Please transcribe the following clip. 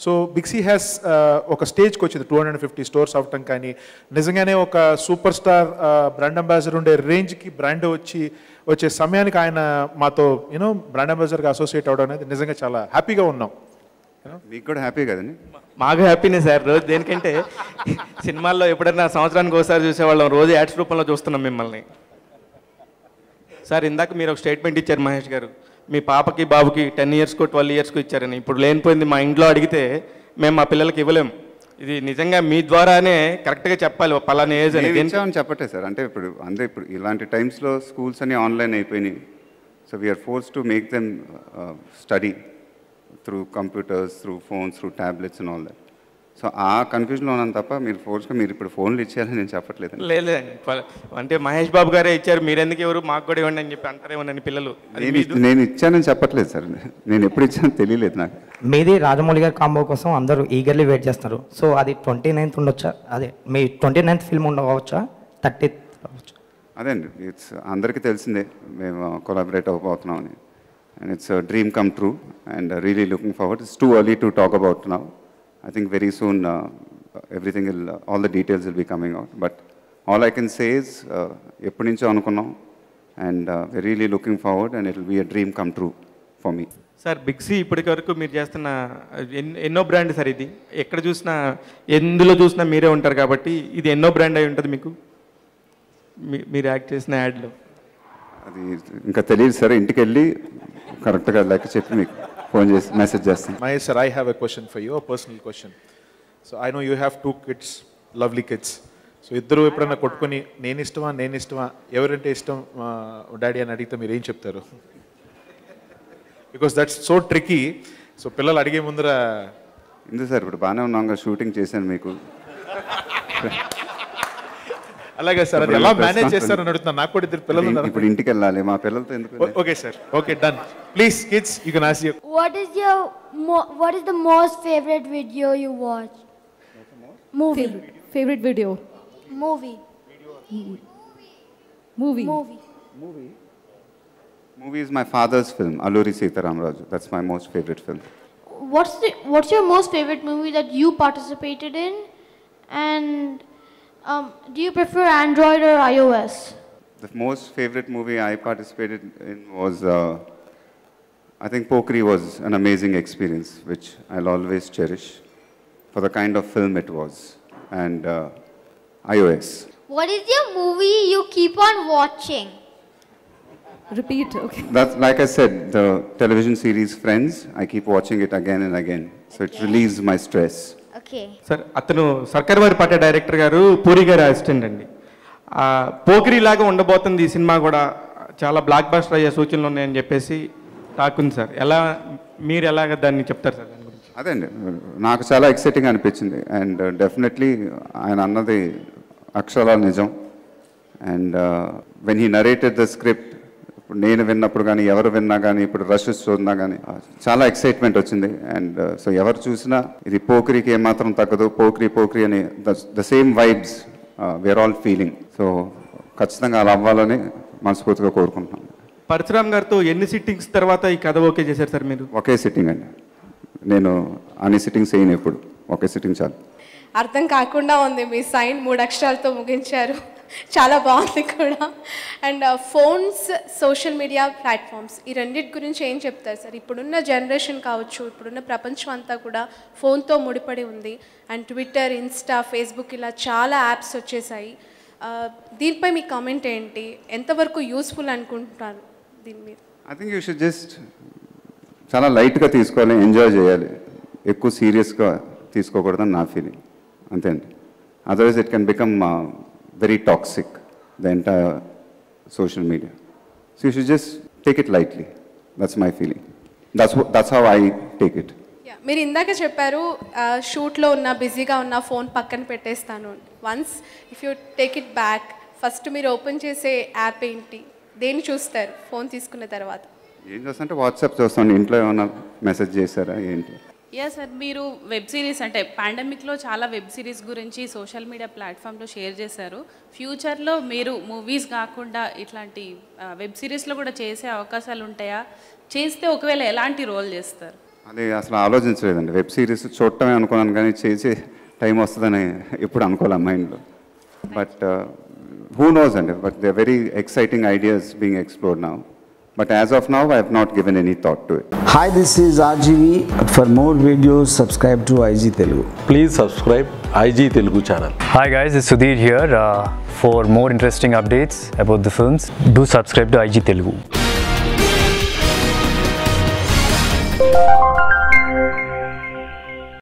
So బిక్సీ has ఒక స్టేజ్కి వచ్చింది 250 స్టోర్స్ అవటం, కానీ నిజంగానే ఒక సూపర్ స్టార్ బ్రాండ్ అంబాసిడర్ ఉండే రేంజ్కి బ్రాండ్ వచ్చే సమయానికి ఆయన మాతో బ్రాండ్ అంబాసిడర్గా అసోసియేట్ అవ్వడం అనేది నిజంగా చాలా హ్యాపీగా ఉన్నాం. మీకు కూడా హ్యాపీ కదండి? మాకు హ్యాపీనే సార్. రోజు దేనికంటే సినిమాల్లో ఎప్పుడైనా సంవత్సరానికి ఒకసారి చూసేవాళ్ళం, రోజు యాడ్స్ రూపంలో చూస్తున్నాం మిమ్మల్ని. సార్ ఇందాక మీరు ఒక స్టేట్మెంట్ ఇచ్చారు మహేష్ గారు, మీ పాపకి బాబుకి 10 ఇయర్స్కో 12 ఇయర్స్కో ఇచ్చారని. ఇప్పుడు లేనిపోయింది మా ఇంట్లో అడిగితే మేము మా పిల్లలకి ఇవ్వలేము. ఇది నిజంగా మీ ద్వారానే కరెక్ట్గా చెప్పాలి పలానా ఏజ్ అని. ఇచ్చామని చెప్పట్లేదు సార్. అంటే ఇప్పుడు ఇలాంటి టైమ్స్లో స్కూల్స్ అన్నీ ఆన్లైన్ అయిపోయినాయి. So we're forced to make them study through computers, through phones, through tablets and all that. So ఆ కన్ఫ్యూజన్లో ఉన్నాను తప్ప మీరు ఇప్పుడు ఫోన్లు ఇచ్చేయాలని నేను చెప్పట్లేదు. లేదండి, అంటే మహేష్ బాబు గారే ఇచ్చారు, మీరెందుకు ఎవరు మాకు కూడా ఇవ్వండి అని చెప్పి అంటారేమోనని పిల్లలు. నేను ఇచ్చానని చెప్పట్లేదు సార్, నేను ఎప్పుడు ఇచ్చానో తెలియలేదు నాకు. మీది రాజమౌళి గారి కాంబో కోసం అందరూ ఈగర్లీ వెయిట్ చేస్తున్నారు. సో అది 29th ఉండొచ్చా? అదే మీ 29th ఫిల్మ్ ఉండవచ్చా? 30th అవ్వచ్చా? అదే అండి, అందరికీ తెలిసిందే మేము కొలాబరేట్ అవ్వబోతున్నామని. And it's a dream come true and really looking forward. It's too early to talk about now. I think very soon everything will, all the details will be coming out. But all I can say is, ఎప్పటి నుంచో అనుకున్నాం and we're really looking forward and it will be a dream come true for me. Sir బిక్సీ ఇప్పటి వరకు మీరు చేస్తున్న ఎన్నో brand sir ఇది. ఎక్కడ చూసినా ఎందులో చూసినా మీరే ఉంటారు కాబట్టి ఇది ఎన్నో బ్రాండ్ అయి ఉంటుంది మీకు, మీరు యాక్ట్ చేసిన యాడ్లో. అది ఇంకా తెలియదు సార్, ఇంటికి వెళ్ళి కరెక్ట్గా లెక్క చెప్పి మీకు ఫోన్ చేసి మెసేజ్ చేస్తాను. Mahesh sir, I have a question for you, a personal question. So I know you have 2 kids, lovely kids. So ఇద్దరు ఎప్పుడన్నా కొట్టుకొని నేను ఇష్టమా ఎవరంటే ఇష్టం డాడీ అని అడిగితే మీరు ఏం చెప్తారు? Because that's so tricky. So పిల్లలు అడిగే ముందర ఎందుకు సార్, ఇప్పుడు బాగానే ఉన్నాం, షూటింగ్ చేశాను మీకు. అలాగే సార్, అది ఎలా మేనేజ్ చేస్తారని అడుగుతున్నా. నాకు కూడా ఇద్దరు పిల్లలు ఉన్నారు. ఇప్పుడు ఇంటికి వెళ్ళాలి, మా పిల్లలతో ఎందుకు? Okay sir, okay done. Please kids, you can ask. What is the most favorite video you watch? Movie. Favorite video. Movie. Movie is my father's film, Alluri Sitaramraju. That's my most favorite film. What's your most favorite movie that you participated in? And do you prefer Android or iOS? The most favorite movie I participated in was, I think Pokri was an amazing experience, which I'll always cherish for the kind of film it was. And iOS. What is your movie you keep on watching? Repeat, okay. That's, like I said, the television series Friends, I keep watching it again and again. So it relieves my stress. Okay. Sir అతను సర్కార్ వారి పాట director గారు, పూరి గారి assistant అండి. పోకిరి లాగా ఉండబోతుంది ఈ cinema కూడా, చాలా బ్లాక్ బస్టర్ అయ్యే సూచనలు ఉన్నాయని చెప్పేసి టాక్ ఉంది సార్. మీరు ఎలాగ దాన్ని చెప్తారు సార్ దాని గురించి? అదే అండి, నాకు చాలా ఎక్సైటింగ్ అనిపించింది. అండ్ డెఫినెట్లీ ఆయన అన్నది అక్షరాల నిజం. And when he narrated the script, నేను విన్నప్పుడు కానీ ఎవరు విన్నా కానీ ఇప్పుడు రషెస్ చూసినా కానీ చాలా ఎక్సైట్మెంట్ వచ్చింది. అండ్ సో ఎవరు చూసినా ఇది పోకిరికి ఏమాత్రం తగ్గదు, పోకిరి అని the same vibes we're all feeling. So ఖచ్చితంగా అలా అవ్వాలని మనస్ఫూర్తిగా కోరుకుంటున్నాను. పరశురామ్ గారితో ఎన్ని సిట్టింగ్స్ తర్వాత ఈ కథ ఓకే చేశారు సార్ మీరు? ఒకే సిట్టింగ్ అండి, నేను అన్ని సిట్టింగ్స్ చేయను, ఎప్పుడు ఒకే సిట్టింగ్ చాలు. అర్థం కాకుండా ఉంది, మీ సైన్ 3 అక్షరాలతో ముగించారు, చాలా బాగుంది కూడా. And phones, social media platforms, ఈ రెండింటి గురించి ఏం చెప్తారు సార్? ఇప్పుడున్న జనరేషన్ కావచ్చు, ఇప్పుడున్న ప్రపంచం అంతా కూడా ఫోన్తో ముడిపడి ఉంది. అండ్ ట్విట్టర్, ఇన్స్టా, ఫేస్బుక్ ఇలా చాలా యాప్స్ వచ్చేసాయి. దీనిపై మీ కామెంట్ ఏంటి? ఎంతవరకు యూస్ఫుల్ అనుకుంటున్నారు దీని మీద? I think you should just చాలా లైట్గా తీసుకోవాలి, ఎంజాయ్ చేయాలి, ఎక్కువ సీరియస్గా తీసుకోకూడదని నా ఫీలింగ్, అంతే అండి. Otherwise it can become very toxic, the entire social media. So you should just take it lightly. That's my feeling. That's how I take it. మీరు ఇందాక చెప్పారు షూట్లో ఉన్న బిజీగా ఉన్న ఫోన్ పక్కన పెట్టేస్తాను. Once if you take it back, first మీరు open చేసే యాప్ ఏంటి, దేన్ని చూస్తారు ఫోన్ తీసుకున్న తర్వాత? ఏం చూస్తుంటే వాట్సాప్ చూస్తాను, ఇంట్లో ఏమైనా మెసేజ్ చేశారా ఏంటి? సార్, మీరు వెబ్ సిరీస్ అంటే పాండమిక్లో చాలా వెబ్ సిరీస్ గురించి సోషల్ మీడియా ప్లాట్ఫామ్లో షేర్ చేశారు. ఫ్యూచర్లో మీరు మూవీస్ కాకుండా ఇట్లాంటి వెబ్ సిరీస్లో కూడా చేసే అవకాశాలు ఉంటాయా? చేస్తే ఒకవేళ ఎలాంటి రోల్ చేస్తారు? అది అసలు ఆలోచించలేదండి. వెబ్ సిరీస్ చూడటమే అనుకున్నాను కానీ చేసే టైం వస్తుందని ఎప్పుడు అనుకోలే మైండ్లో. బట్ who knows అండి, but they very exciting ideas being explored now. But as of now, I have not given any thought to it. Hi, this is RGV. For more videos, subscribe to IG Telugu. Please subscribe IG Telugu channel. Hi guys, it's Sudhir here. For more interesting updates about the films, do subscribe to IG Telugu.